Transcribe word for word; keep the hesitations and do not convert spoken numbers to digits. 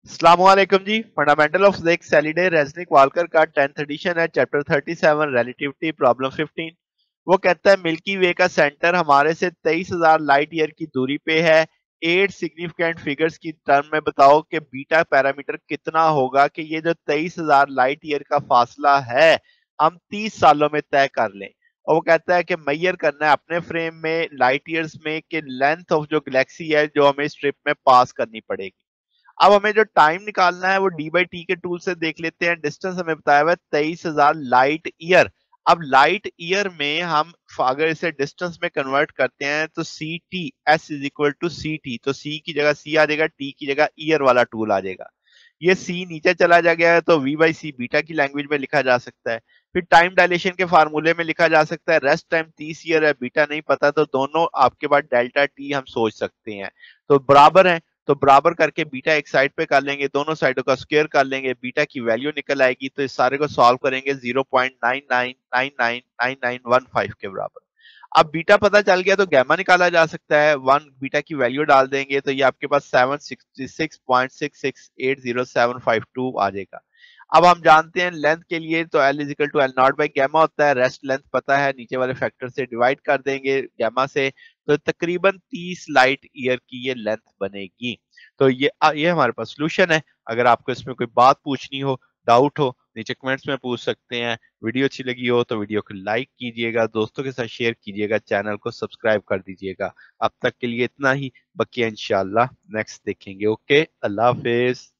अस्सलामुअलैकुम जी। Fundamental of physics Halliday Resnick Walker का टेंथ एडिशन है, chapter thirty seven, relativity, problem fifteen. वो कहता है मिल्की वे का सेंटर हमारे से तेईस हजार लाइट ईयर की दूरी पे है। एट सिग्निफिकेंट फिगर्स की टर्म में बताओ कि बीटा पैरामीटर कितना होगा कि ये जो तेईस हजार लाइट ईयर का फासला है हम तीस सालों में तय कर लें। और वो कहता है कि मैयर करना है अपने फ्रेम में लाइट ईयर्स में कि लेंथ ऑफ जो गैलेक्सी है जो हमें स्ट्रिप में पास करनी पड़ेगी। अब हमें जो टाइम निकालना है वो डी बाई टी के टूल से देख लेते हैं। डिस्टेंस हमें बताया हुआ है तेईस हजार लाइट ईयर। अब लाइट ईयर में हम अगर इसे डिस्टेंस में कन्वर्ट करते हैं तो C T S is equal to C T, तो सी की जगह सी आ जाएगा, टी की जगह ईयर वाला टूल आ जाएगा। ये सी नीचे चला जा गया है तो वी बाई सी बीटा की लैंग्वेज में लिखा जा सकता है। फिर टाइम डायलेशन के फार्मूले में लिखा जा सकता है। रेस्ट टाइम तीस ईयर है, बीटा नहीं पता, तो दोनों आपके पास डेल्टा टी हम सोच सकते हैं तो बराबर है। तो बराबर करके बीटा एक साइड पे कर लेंगे, दोनों साइडों का स्क्वायर कर लेंगे, बीटा की वैल्यू निकल आएगी। तो इस सारे को सॉल्व करेंगे zero point nine nine nine nine nine nine one five के बराबर। अब बीटा पता चल गया तो गैमा निकाला जा सकता है। वन बीटा की वैल्यू डाल देंगे तो ये आपके पास seven sixty six point six six eight zero seven five two आ जाएगा। अब हम जानते हैं लेंथ के लिए तो L is equal to L not by gamma होता है। रेस्ट लेंथ पता है, नीचे वाले फैक्टर से डिवाइड कर देंगे गैमा से, तो तकरीबन तीस लाइट ईयर की ये लेंथ बनेगी। तो ये ये हमारे पास सोल्यूशन है। अगर आपको इसमें कोई बात पूछनी हो, डाउट हो, नीचे कमेंट्स में पूछ सकते हैं। वीडियो अच्छी लगी हो तो वीडियो को लाइक कीजिएगा, दोस्तों के साथ शेयर कीजिएगा, चैनल को सब्सक्राइब कर दीजिएगा। अब तक के लिए इतना ही, बाकी इंशाल्लाह नेक्स्ट देखेंगे। ओके, अल्लाह हाफिज।